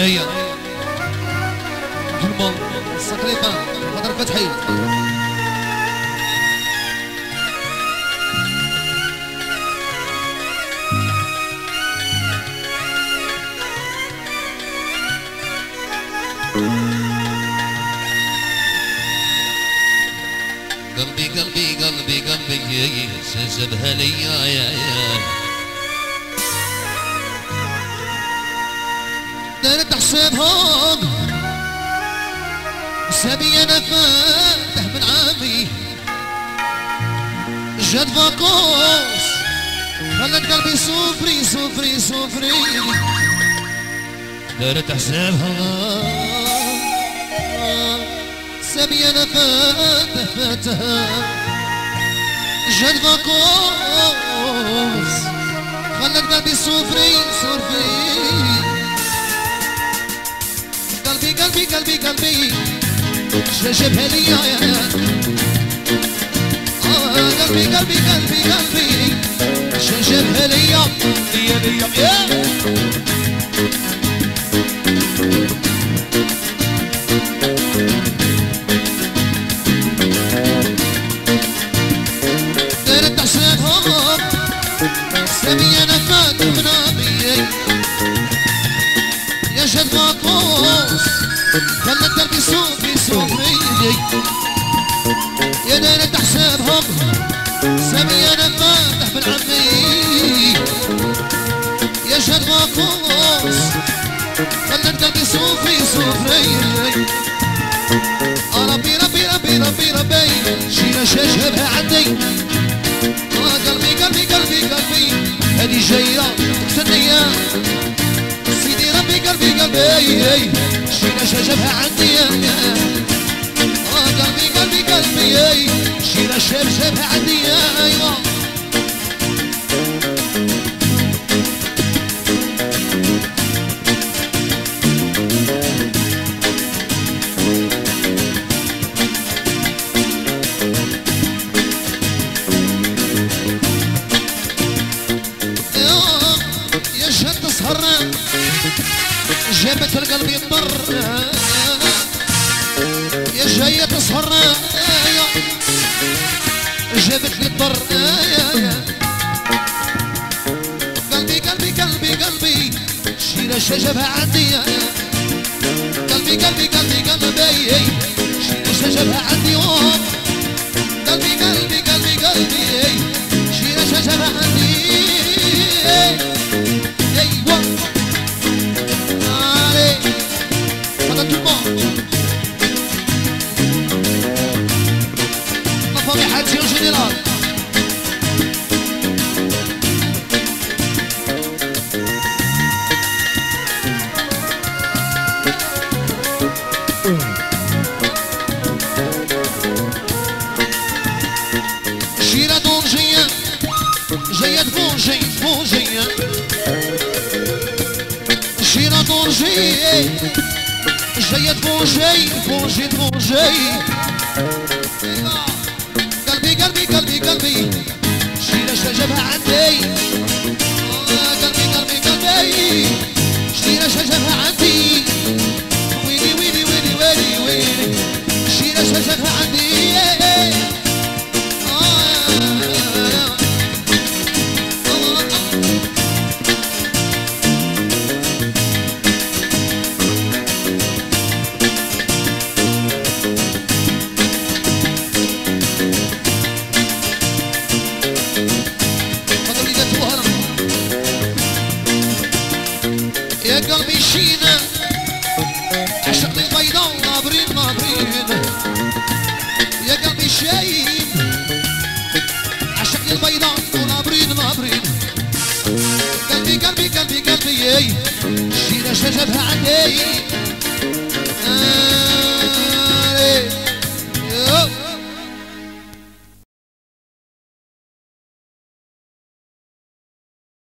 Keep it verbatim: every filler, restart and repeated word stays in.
هيا جلمون السكريفان خضر فتحي قلبي قلبي قلبي قلبي سجبها لي يا يا دارت حسابهم حسابي انا فاتح من عامي جد فاقوس خلت قلبي صفري صفري صفري دارت حسابها حسابي انا فاتح فاتح جد فاقوس خلت قلبي صفري صفري قلبي قلبي قلبي قلبي شجبها لي يا آه قلبي قلبي قلبي قلبي شجبها لي يا لي يا دارت حسابهم سامي انا فاتح من عمي يا جد ماكوس خلت دربي صوفي صوفي يا دارت حسابهم سامي انا فاتح من عمي يا جد ماكوس خلت دربي صوفي صوفي ربي ربي ربي ربي ربي شينا شجبها عندي قلبي قلبي قلبي قلبي هذه جايه مستنيه سيدي ربي قلبي قلبي شينا شجبها عندي قلبي قلبي قلبي شينا شجبها عندي ايوه جابت القلب يضر يا جاية تسهر جابت لي الضر قلبي قلبي قلبي قلبي شيلة شجبها عندي قلبي قلبي قلبي قلبي شيلة شجبها عندي قلبي قلبي قلبي قلبي شيلة شجبها عندي ايوه La famille Hadji en général. Gira donjinha, جاية تفونجي تفونجي gira donjinha جاية تفونجي تفونجي تفونجي قلبي قلبي قلبي قلبي شيلة شجبها عندي قلبي قلبي قلبي شيلة شجبها عندي ويلي ويلي ويلي ويلي ويلي شيلة شجبها عندي يا قلبي شينا عشقني البيضاء ناظرين ناظرين يا قلبي شايب عشقني البيضاء وناظرين ناظرين قلبي قلبي قلبي قلبي شينا شجبها عندي